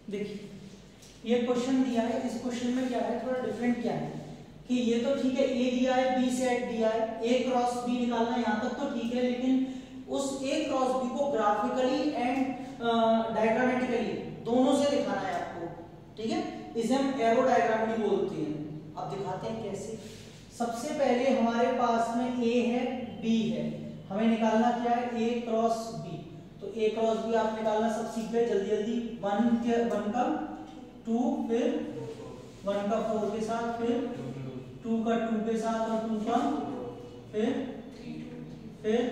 देखिए ये क्वेश्चन दिया है, इस क्वेश्चन में क्या है थोड़ा डिफरेंट क्या है कि ये तो ठीक है ए दिया है बी सेट दिया है, ए क्रॉस बी निकालना यहाँ तक तो ठीक है, लेकिन उस ए क्रॉस बी को ग्राफिकली एंड डायग्रामेटिकली दोनों से दिखाना है आपको, ठीक है, इसे हम एरो डायग्राम भी बोलते हैं। अब दिखाते हैं कैसे। सबसे पहले हमारे पास में ए है बी है, हमें निकालना क्या है ए क्रॉस बी, तो ए क्रॉस बी आप निकालना सब सीख गए जल्दी जल्दी। 1 का 2, फिर 1 का 4 के साथ, फिर 2 का 2 के साथ और 2 का फिर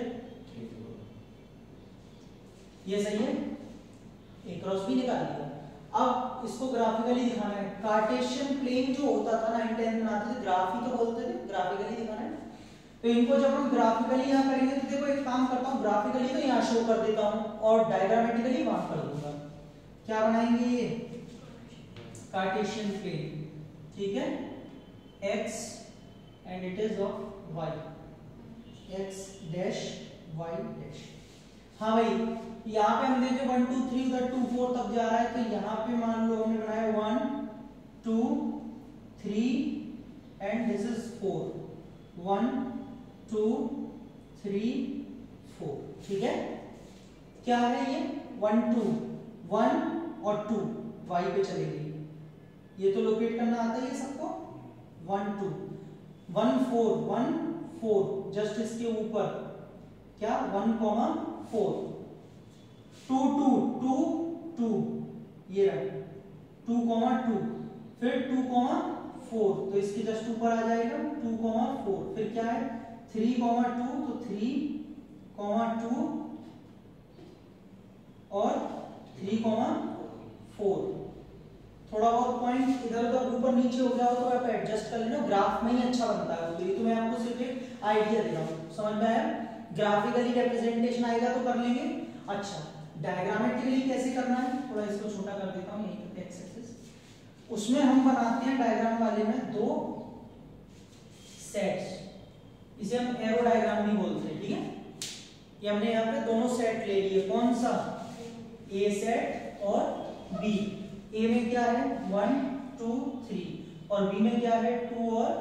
ये सही है, ए क्रॉस बी निकाल लिया। अब इसको ग्राफिकली दिखाना है। कार्टेशियन प्लेन जो होता था ना 10th में आते थे, ग्राफ ही तो बोलते थे, ग्राफिकली दिखाना है। तो इनको जब हम ग्राफिकली यहाँ करेंगे तो देखो एक काम करता हूँ, ग्राफिकली तो यहाँ शो कर देता हूँ और डायग्रामेटिकली वहां कर दूंगा। क्या बनाएंगे ये कार्टेशियन प्लेन, ठीक है, x and it is of y, x dash y dash. हाँ भाई यहाँ पे हम देखे 1 2 3 उधर 2 4 तक जा रहा है, तो यहाँ पे मान लो हमने बनाया 1 2 3 एंड दिस इज 4, 1 2 3 4, ठीक है। क्या है ये 1 2 1 और 2 y पे चलेगी, ये तो लोकेट करना आता है ये सबको। 1 2 1 4 1 4 जस्ट इसके ऊपर क्या 1 4 2 2 2 2 ये रहा 2 2 फिर 2 4 तो इसके जस्ट ऊपर आ जाएगा 2 4, फिर क्या है 3 2 तो 3 2 और 3 4। थोड़ा बहुत पॉइंट इधर उधर ऊपर नीचे हो जाओ तो आप एडजस्ट कर लेना, ग्राफ में ही अच्छा बनता है। तो ये तो मैं आपको सिर्फ एक आइडिया दे रहा हूँ, समझ में आया। ग्राफिकली रिप्रेजेंटेशन आएगा तो कर लेंगे। अच्छा डायग्रामेटिकली कैसे करना है, थोड़ा इसको छोटा कर देता हूँ, यही एक्स एक्सिस, उसमें हम बनाते हैं डायग्राम वाले में 2 सेट्स, इसे हम एरो डायग्राम भी बोलते हैं, ठीक है। ये हमने यहाँ पे दोनों सेट ले लिए, कौन सा ए सेट और बी। ए में क्या है 1 2 3 और बी में क्या है 2 और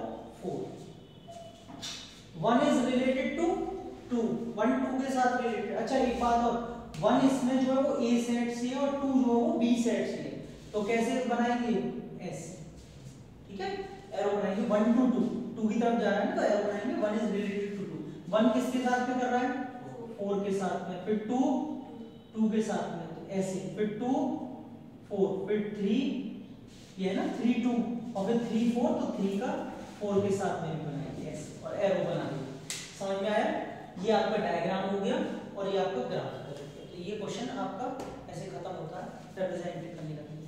4। 1 इज रिलेटेड टू 2, 1 2 के साथ रिलेटेड। अच्छा एक बात और, 1 इसमें जो है वो ए सेट से और 2 जो है वो बी सेट से, तो कैसे बनाएंगे ऐसे, ठीक है, एरो बनाएंगे 1 2 2 की तरफ जा रहा है तो एरो बनाएंगे 1 इज रिलेटेड टू 2। 1 किसके साथ में कर रहा है 4 के साथ में, फिर 2 2 के साथ में, तो ऐसे, फिर 2 4, फिर 3 ये है ना 3 2 और फिर 3 4, तो 3 का 4 के साथ में बनाएंगे ऐसे और एरो बनाएंगे। समझ में आया। ये आपका डायग्राम हो गया और ये आपका ग्राफ हो गया। तो ये क्वेश्चन आपका ऐसे खत्म होता है रिप्रेजेंट करने का।